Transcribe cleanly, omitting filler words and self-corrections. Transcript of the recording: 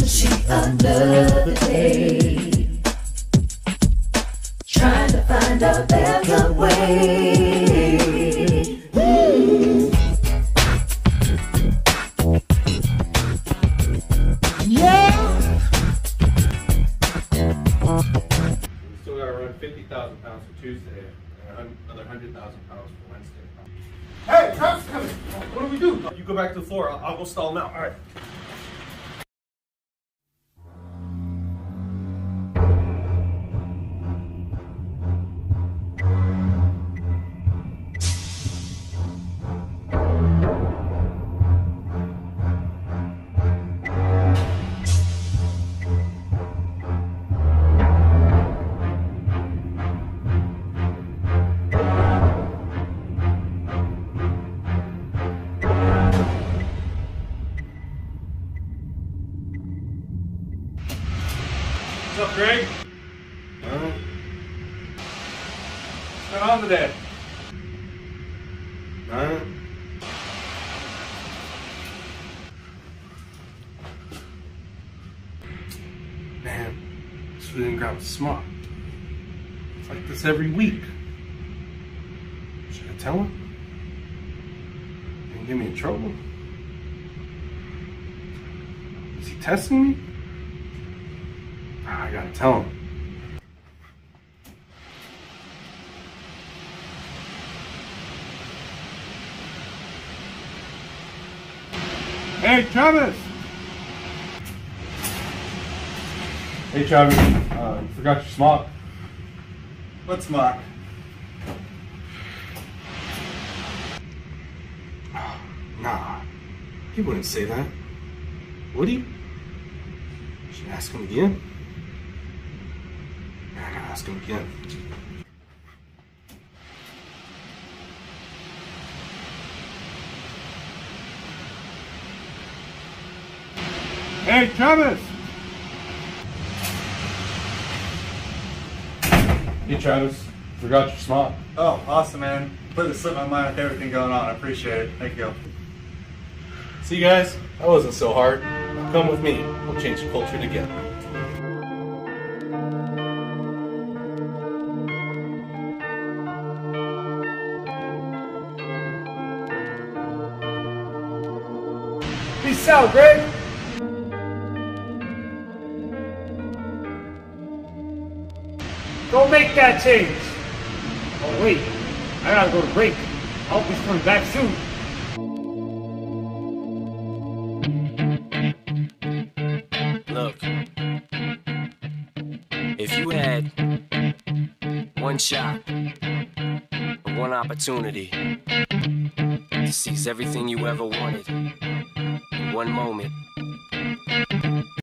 she another day. Trying to find a better way. Yeah. We still got to run 50,000 pounds for Tuesday and another 100,000 pounds for Wednesday. Hey, Travis coming. What do we do? You go back to the floor. I'll go stall him out. All right. What's up, Greg? What's going on today? Man, this really didn't grab a smart. It's like this every week. Should I tell him? Didn't get me in trouble? Is he testing me? I gotta tell him. Hey, Travis! Hey Travis, you forgot your smock. What smock? Nah, he wouldn't say that. Would he? Should I ask him again? I gotta ask him again. Hey, Travis! Hey Travis, forgot your smock. Oh, awesome, man. Completely slipped my mind with everything going on. I appreciate it. Thank you. See guys, that wasn't so hard. Come with me, we'll change the culture together. Peace out, Greg! Go make that change. Oh wait, I gotta go to break. I hope he's coming back soon. Look, if you had one shot, one opportunity to seize everything you ever wanted in one moment,